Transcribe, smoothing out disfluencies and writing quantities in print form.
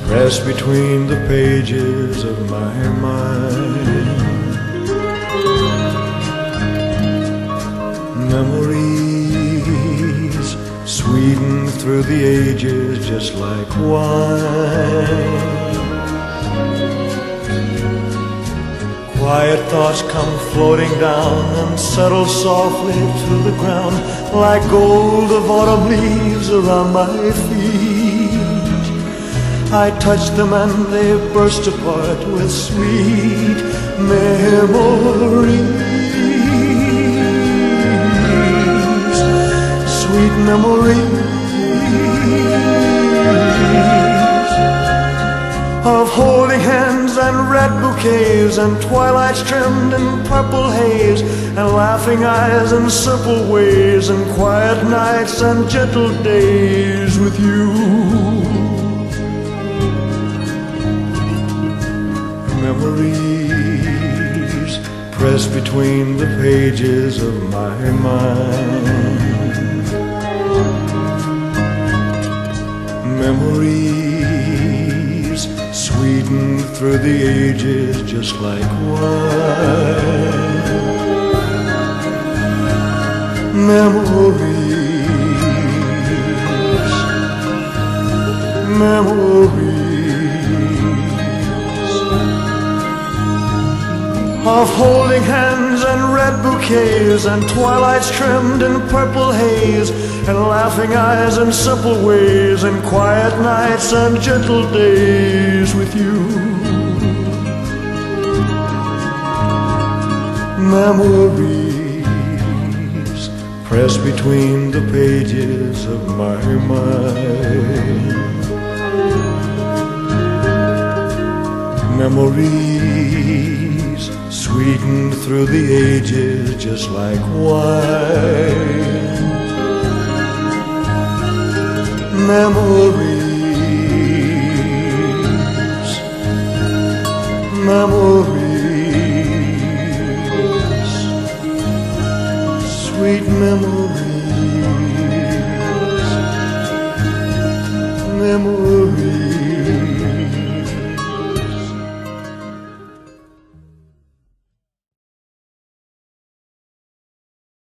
pressed between the pages of my mind. Memories sweetened through the ages just like wine. Quiet thoughts come floating down and settle softly to the ground like gold of autumn leaves around my feet. I touch them and they burst apart with sweet memories. Sweet memories of holding hands and red bouquets and twilights trimmed in purple haze and laughing eyes and simple ways and quiet nights and gentle days with you. Memories pressed between the pages of my mind. Memories sweetened through the ages just like wine. Memories, memories of holding hands and red bouquets and twilights trimmed in purple haze and laughing eyes and simple ways and quiet nights and gentle days with you. Memories pressed between the pages of my mind. Memories sweetened through the ages just like wine. Memories